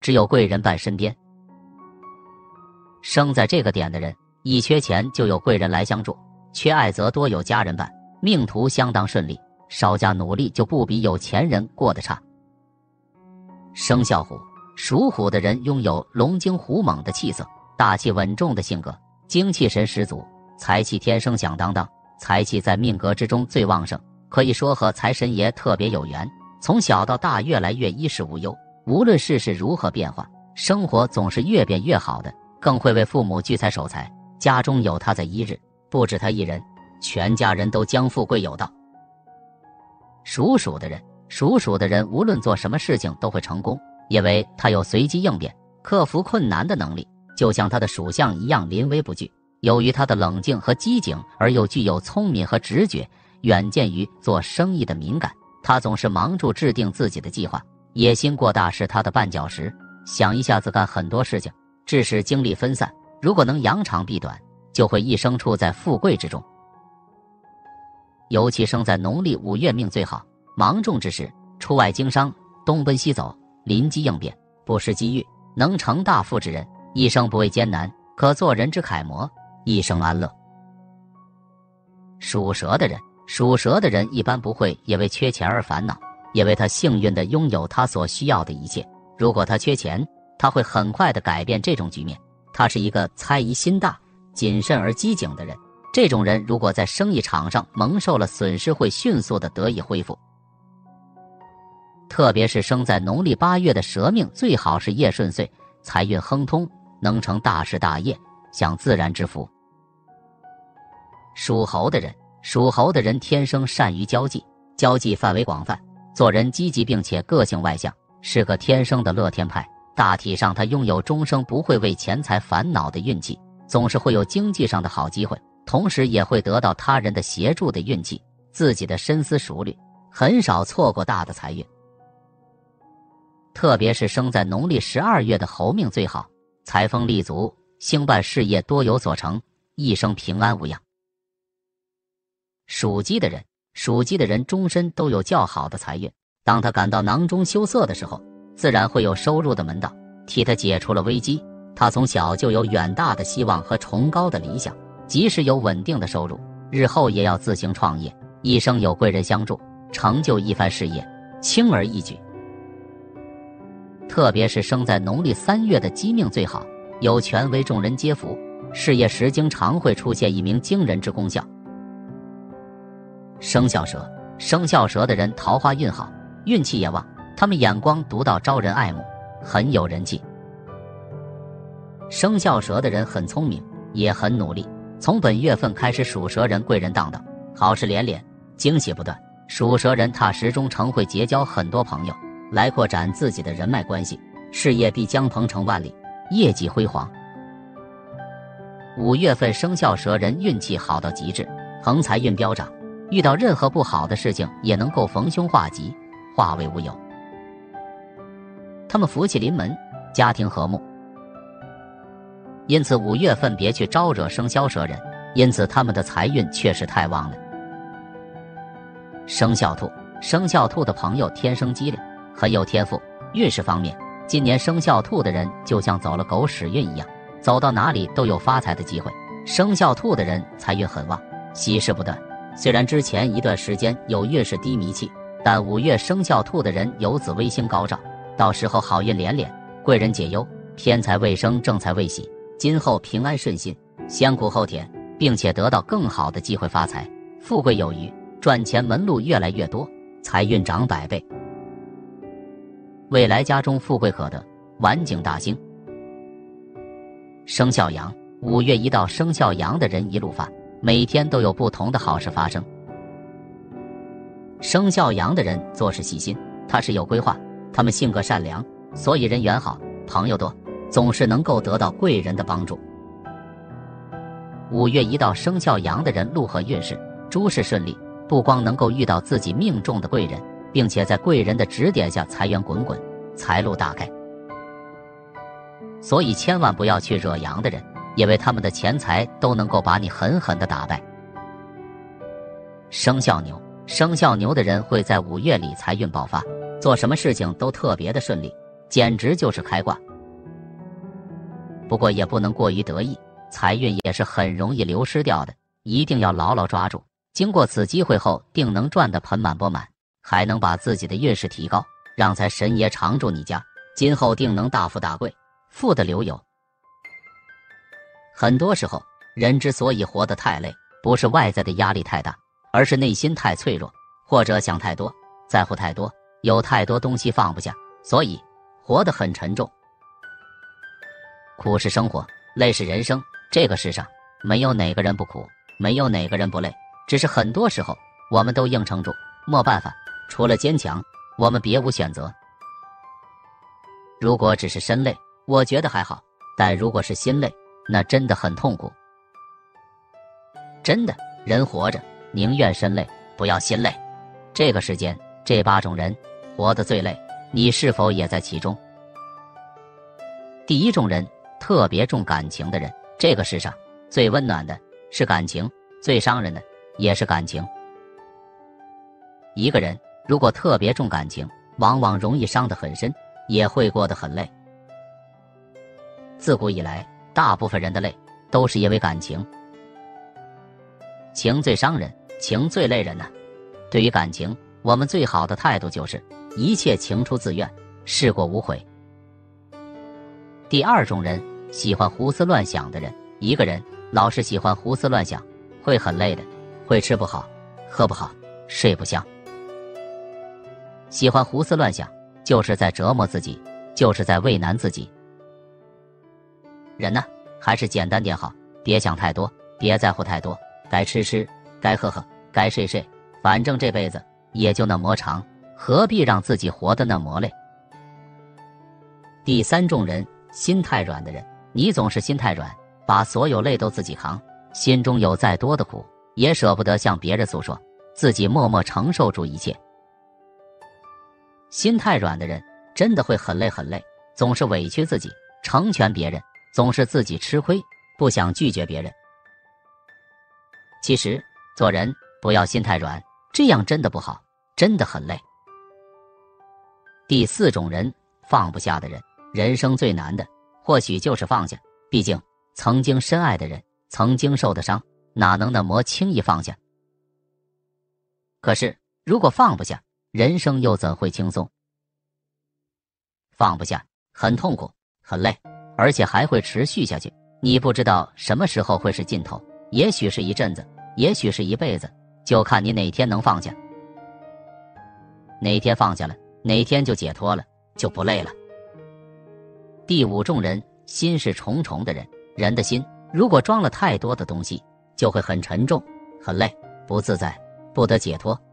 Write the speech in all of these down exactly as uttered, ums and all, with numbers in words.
只有贵人伴身边。生在这个点的人，一缺钱就有贵人来相助，缺爱则多有家人伴，命途相当顺利，稍加努力就不比有钱人过得差。生肖虎，属虎的人拥有龙精虎猛的气色，大气稳重的性格，精气神十足，财气天生响当当，财气在命格之中最旺盛，可以说和财神爷特别有缘。从小到大越来越衣食无忧，无论世事如何变化，生活总是越变越好的，更会为父母聚财守财，家中有他在一日，不止他一人，全家人都将富贵有道。属鼠的人，属鼠的人无论做什么事情都会成功，因为他有随机应变、克服困难的能力，就像他的属相一样临危不惧。由于他的冷静和机警，而又具有聪明和直觉，远见于做生意的敏感，他总是忙住制定自己的计划，野心过大是他的绊脚石，想一下子干很多事情，致使精力分散。如果能扬长避短，就会一生处在富贵之中。尤其生在农历五月命最好，芒种之时，出外经商，东奔西走，临机应变，不失机遇，能成大富之人，一生不畏艰难，可做人之楷模，一生安乐。属蛇的人，属蛇的人一般不会因为缺钱而烦恼，因为他幸运地拥有他所需要的一切。如果他缺钱，他会很快地改变这种局面。他是一个猜疑心大、谨慎而机警的人，这种人如果在生意场上蒙受了损失，会迅速地得以恢复。特别是生在农历八月的蛇命，最好是业顺遂，财运亨通，能成大事大业，享自然之福。属猴的人，属猴的人天生善于交际，交际范围广泛，做人积极并且个性外向，是个天生的乐天派。大体上他拥有终生不会为钱财烦恼的运气，总是会有经济上的好机会，同时也会得到他人的协助的运气，自己的深思熟虑，很少错过大的财运。特别是生在农历十二月的猴命最好，财丰力足，兴办事业多有所成，一生平安无恙。属鸡的人，属鸡的人终身都有较好的财运，当他感到囊中羞涩的时候，自然会有收入的门道，替他解除了危机。他从小就有远大的希望和崇高的理想，即使有稳定的收入，日后也要自行创业，一生有贵人相助，成就一番事业，轻而易举。特别是生在农历三月的鸡命最好，有权威，众人皆服，事业时经常会出现一鸣惊人之功效。生肖蛇，生肖蛇的人桃花运好，运气也旺，他们眼光独到，招人爱慕，很有人气。生肖蛇的人很聪明，也很努力，从本月份开始，属蛇人贵人当当，好事连连，惊喜不断。属蛇人踏实忠诚，会结交很多朋友，来扩展自己的人脉关系，事业必将鹏程万里，业绩辉煌。五月份生肖蛇人运气好到极致，横财运飙涨，遇到任何不好的事情也能够逢凶化吉，化为乌有。他们福气临门，家庭和睦，因此五月份别去招惹生肖蛇人，因此他们的财运确实太旺了。生肖兔，生肖兔的朋友天生机灵，很有天赋。运势方面，今年生肖兔的人就像走了狗屎运一样，走到哪里都有发财的机会。生肖兔的人财运很旺，喜事不断。虽然之前一段时间有运势低迷期，但五月生肖兔的人有紫微星高照，到时候好运连连，贵人解忧，偏财未生，正财未喜，今后平安顺心，先苦后甜，并且得到更好的机会发财，富贵有余，赚钱门路越来越多，财运涨百倍，未来家中富贵可得，晚景大兴。生肖羊，五月一到，生肖羊的人一路发，每天都有不同的好事发生。生肖羊的人做事细心，踏实有规划，他们性格善良，所以人缘好，朋友多，总是能够得到贵人的帮助。五月一到，生肖羊的人路和运势，诸事顺利，不光能够遇到自己命中的贵人，并且在贵人的指点下财源滚滚，财路大开。所以千万不要去惹羊的人，因为他们的钱财都能够把你狠狠地打败。生肖牛，生肖牛的人会在五月里财运爆发，做什么事情都特别的顺利， 简直就是开挂。不过也不能过于得意，财运也是很容易流失掉的，一定要牢牢抓住。经过此机会后，定能赚得盆满钵满，还能把自己的运势提高，让财神爷常驻你家，今后定能大富大贵，富得流油。很多时候，人之所以活得太累，不是外在的压力太大，而是内心太脆弱，或者想太多，在乎太多，有太多东西放不下，所以活得很沉重。苦是生活，累是人生，这个世上没有哪个人不苦，没有哪个人不累，只是很多时候我们都硬撑住，没办法，除了坚强，我们别无选择。如果只是身累，我觉得还好，但如果是心累，那真的很痛苦。真的，人活着宁愿身累，不要心累。这个世间这八种人活得最累，你是否也在其中？第一种人，特别重感情的人。这个世上最温暖的是感情，最伤人的也是感情。一个人如果特别重感情，往往容易伤得很深，也会过得很累。自古以来，大部分人的累都是因为感情。情最伤人，情最累人呢、啊。对于感情，我们最好的态度就是一切情出自愿，事过无悔。第二种人，喜欢胡思乱想的人。一个人老是喜欢胡思乱想，会很累的，会吃不好，喝不好，睡不香。喜欢胡思乱想，就是在折磨自己，就是在为难自己。人呢，还是简单点好，别想太多，别在乎太多，该吃吃，该喝喝，该睡睡，反正这辈子也就那么长，何必让自己活得那么累？第三种人，心太软的人。你总是心太软，把所有累都自己扛，心中有再多的苦，也舍不得向别人诉说，自己默默承受住一切。心太软的人真的会很累很累，总是委屈自己，成全别人，总是自己吃亏，不想拒绝别人。其实做人不要心太软，这样真的不好，真的很累。第四种人，放不下的人。人生最难的或许就是放下，毕竟曾经深爱的人，曾经受的伤，哪能那么轻易放下？可是如果放不下，人生又怎会轻松？放不下很痛苦，很累，而且还会持续下去。你不知道什么时候会是尽头，也许是一阵子，也许是一辈子，就看你哪天能放下。哪天放下了，哪天就解脱了，就不累了。第五种人，心事重重的人。人的心如果装了太多的东西，就会很沉重，很累，不自在，不得解脱。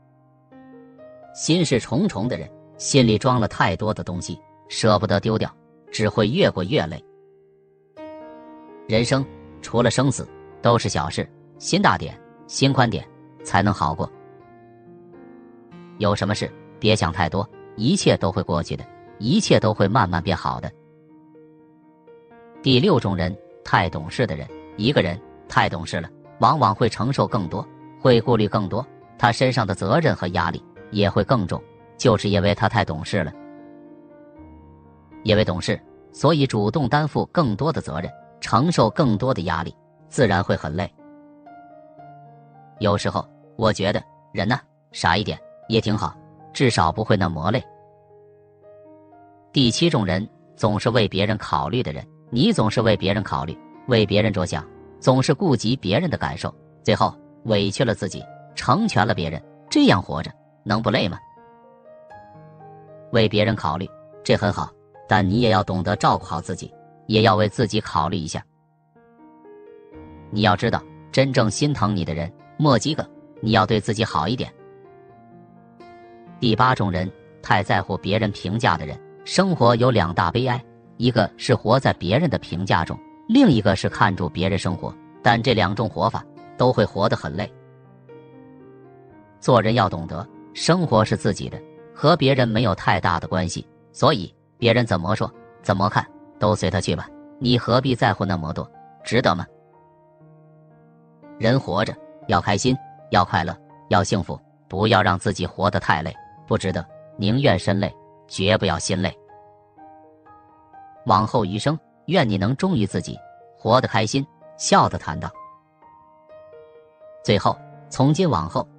心事重重的人，心里装了太多的东西，舍不得丢掉，只会越过越累。人生除了生死都是小事，心大点，心宽点，才能好过。有什么事别想太多，一切都会过去的，一切都会慢慢变好的。第六种人，太懂事的人。一个人太懂事了，往往会承受更多，会顾虑更多，他身上的责任和压力也会更重，就是因为他太懂事了。因为懂事，所以主动担负更多的责任，承受更多的压力，自然会很累。有时候我觉得人呢，傻一点也挺好，至少不会那么累。第七种人，总是为别人考虑的人。你总是为别人考虑，为别人着想，总是顾及别人的感受，最后委屈了自己，成全了别人，这样活着能不累吗？为别人考虑，这很好，但你也要懂得照顾好自己，也要为自己考虑一下。你要知道，真正心疼你的人没几个，你要对自己好一点。第八种人，太在乎别人评价的人。生活有两大悲哀，一个是活在别人的评价中，另一个是看住别人生活，但这两种活法都会活得很累。做人要懂得，生活是自己的，和别人没有太大的关系，所以别人怎么说怎么看都随他去吧，你何必在乎那么多，值得吗？人活着要开心，要快乐，要幸福，不要让自己活得太累，不值得，宁愿身累，绝不要心累。 往后余生，愿你能忠于自己，活得开心，笑得坦荡。最后，从今往后，